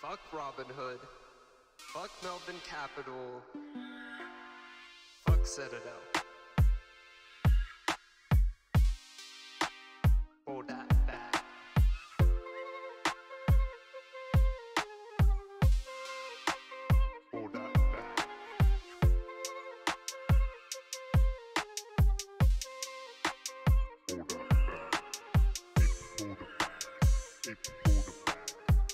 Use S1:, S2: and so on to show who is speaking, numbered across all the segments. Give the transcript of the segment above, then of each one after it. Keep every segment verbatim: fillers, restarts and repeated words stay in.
S1: Fuck Robinhood. Fuck Melbourne Capital. Fuck Citadel. Hold that back. Hold that back. Hold that back. Hold it back. Hold it back.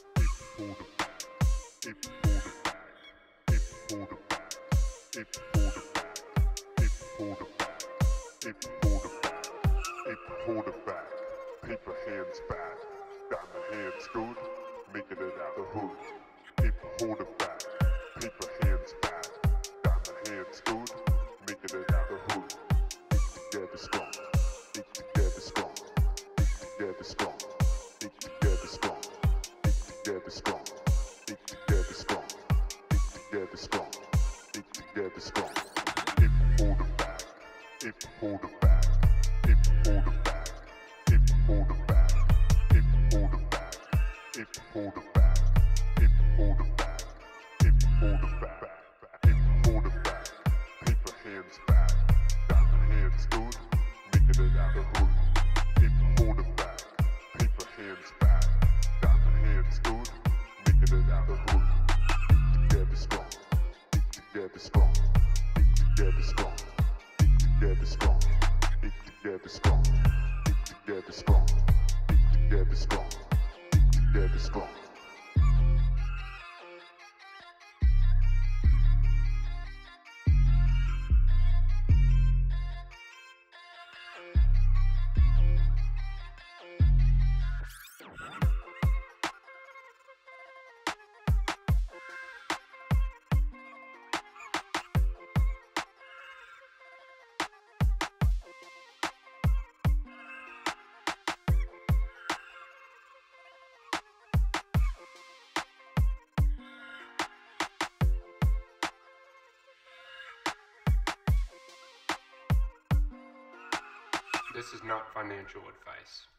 S1: Hold it back. If hold it back, if hold it back, if hold it back, if hold it back, if hold it back, if hold it back, paper hands bad, diamond hands good, making it out the hood. If hold it back, paper hands bad, diamond hands good, making it out the hood. Stick together strong, stick together strong, stick together strong, stick together strong, stick together strong. Stick together strong, stick together strong, stick together strong. If hold it back, if hold it back, if hold it back, if hold it back, if hold it back, if hold it back, if hold it back, if hold it back, if hold it back, paper hands bad, diamond hands good, making it out the hood. If hold it back, paper hands bad, diamond hands good, making it out the hood. Together strong, stick together strong, stick together strong, stick together strong, stick together strong, stick together strong, stick together strong, stick together strong. This is not financial advice.